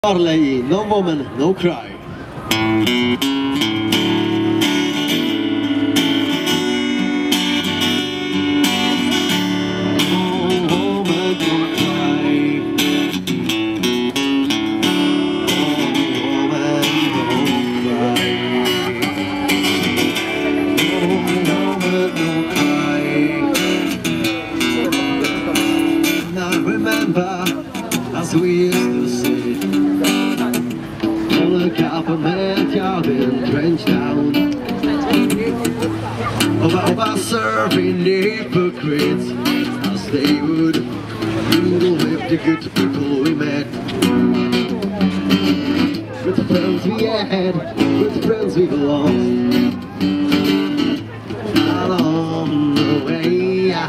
Marley, No Woman, No Cry. As we used to say, on the government yard in Trenchtown, about serving the hypocrites as they would mingle with the good people we met, with the friends we had, with the friends we lost along the way.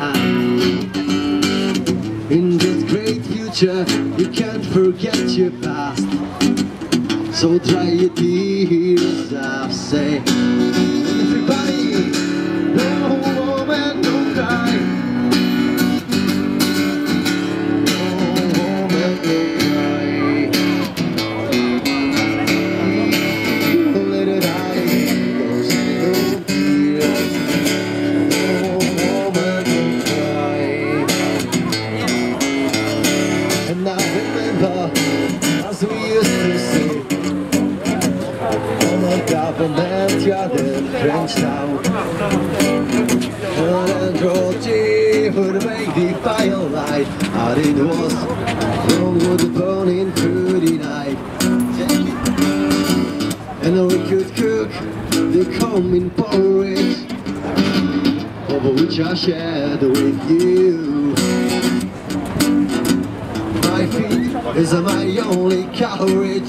In this great future, you can't forget your past, so try it yourself. Say, everybody, no woman, no cry. No woman, no cry. Let it out, don't say no tears. No woman, no cry. And I remember, as we used to say, on the government yard in Trenchtown, and Georgie would make the firelight, and it was from wood burning through the night. And we could cook the common porridge, over which I shared with you. My feet is my only courage,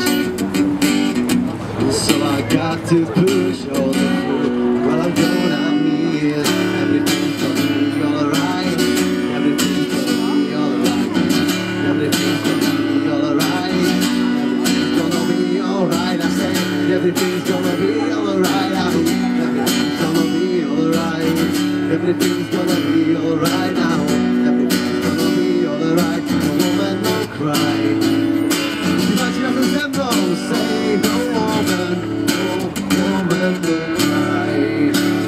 so I got to push all the through. Well, I'm gonna miss everything's gonna be alright. Everything's gonna be alright. Everything's gonna be alright. Everything's gonna be alright. I said everything's gonna be alright. I hope everything's gonna be alright. Everything's gonna be alright now. Everything's gonna be alright. Cry. Imagine razem ze mną, say no woman, no woman, no cry.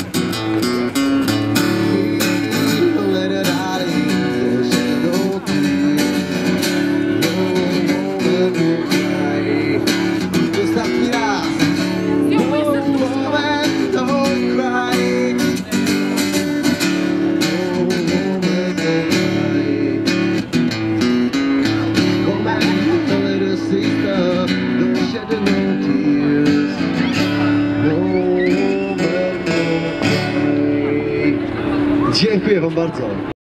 Let it out, don't shed no tears. No woman, no cry. Ostatni raz. No woman, no cry. No woman, no cry. Don't shed no tears. No woman, no cry. Dziękuję wam bardzo.